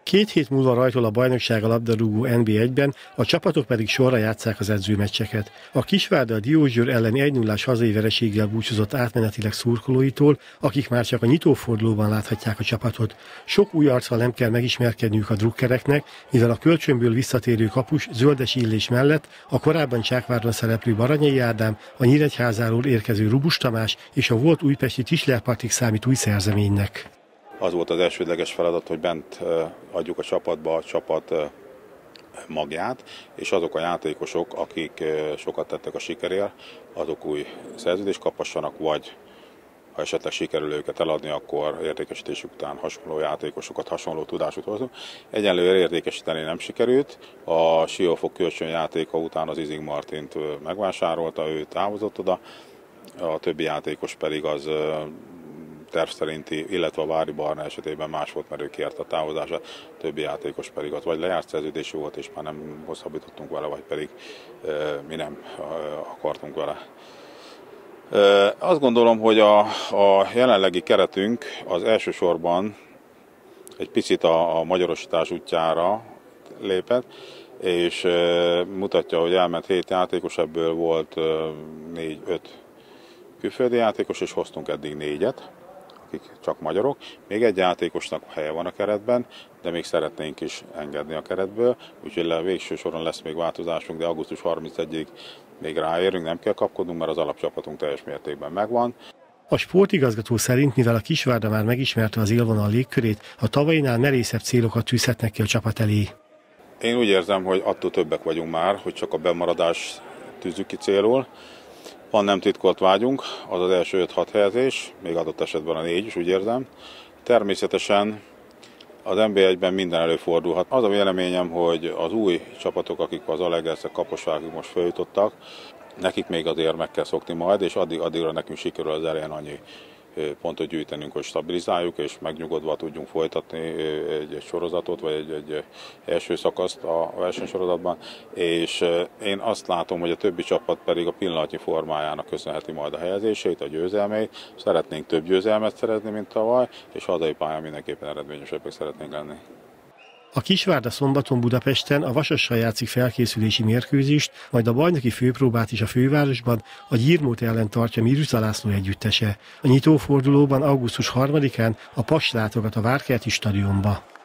2 hét múlva rajtol a bajnokság a labdarúgó NB1-ben, a csapatok pedig sorra játsszák az edzőmeccseket. A Kisvárda a Diósgyőr elleni 1-0-ás hazai vereséggel búcsúzott átmenetileg szurkolóitól, akik már csak a nyitófordulóban láthatják a csapatot. Sok új arccal nem kell megismerkedniük a drukkereknek, mivel a kölcsönből visszatérő kapus Zöldes Illés mellett a korábban Csákváron szereplő Baranyai Ádám, a Nyíregyházáról érkező Rubus Tamás és a volt újpesti Tislerpartig számít új szerzeménynek. Az volt az elsődleges feladat, hogy bent adjuk a csapatba a csapat magját, és azok a játékosok, akik sokat tettek a sikerért, azok új szerződést kaphassanak, vagy ha esetleg sikerül őket eladni, akkor értékesítésük után hasonló játékosokat, hasonló tudásút hozunk. Egyenlőre értékesíteni nem sikerült. A Siófok kölcsönjátéka után az Izing Martint megvásárolta, ő távozott oda, a többi játékos pedig az terv szerinti, illetve a Vári Barna esetében más volt, mert ő kérte a távozását, többi játékos pedig az vagy lejárt szerződésű volt, és már nem hosszabbítottunk vele, vagy pedig mi nem akartunk vele. Azt gondolom, hogy a jelenlegi keretünk az elsősorban egy picit a magyarosítás útjára lépett, és mutatja, hogy elment 7 játékos, ebből volt 4-5 külföldi játékos, és hoztunk eddig 4-et, akik csak magyarok. Még egy játékosnak helye van a keretben, de még szeretnénk is engedni a keretből, úgyhogy végső soron lesz még változásunk, de augusztus 31-ig még ráérünk, nem kell kapkodnunk, mert az alapcsapatunk teljes mértékben megvan. A sportigazgató szerint, mivel a Kisvárda már megismerte az élvonal légkörét, a tavainál merészebb célokat tűzhetnek ki a csapat elé. Én úgy érzem, hogy attól többek vagyunk már, hogy csak a bemaradás tűzzük ki célul. Van nem titkolt vágyunk, az az első 5-6 helyezés, még adott esetben a 4 is, úgy érzem. Természetesen az NB1-ben minden előfordulhat. Az a véleményem, hogy az új csapatok, akik az Alegerszeg, Kaposvárig most feljutottak, nekik még azért meg kell szokni majd, és addigra nekünk sikerül az elején annyi pontot gyűjtenünk, hogy stabilizáljuk, és megnyugodva tudjunk folytatni egy sorozatot, vagy egy első szakaszt a versenysorozatban. És én azt látom, hogy a többi csapat pedig a pillanatnyi formájának köszönheti majd a helyezését, a győzelmeit. Szeretnénk több győzelmet szerezni, mint tavaly, és hazai pályán mindenképpen eredményesebbek szeretnénk lenni. A Kisvárda szombaton Budapesten a Vasassal játszik felkészülési mérkőzést, majd a bajnoki főpróbát is a fővárosban a Gyirmót ellen tartja Miruza László együttese. A nyitófordulóban augusztus 3-án a Paks látogat a Várkerti stadionba.